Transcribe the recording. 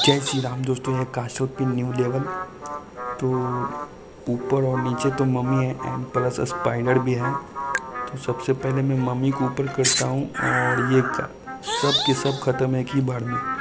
जय श्री राम दोस्तों, ये काशल पे न्यू लेवल। तो ऊपर और नीचे तो मम्मी है एंड प्लस स्पाइडर भी है। तो सबसे पहले मैं मम्मी को ऊपर करता हूँ और ये सब के सब ख़त्म एक ही बार में।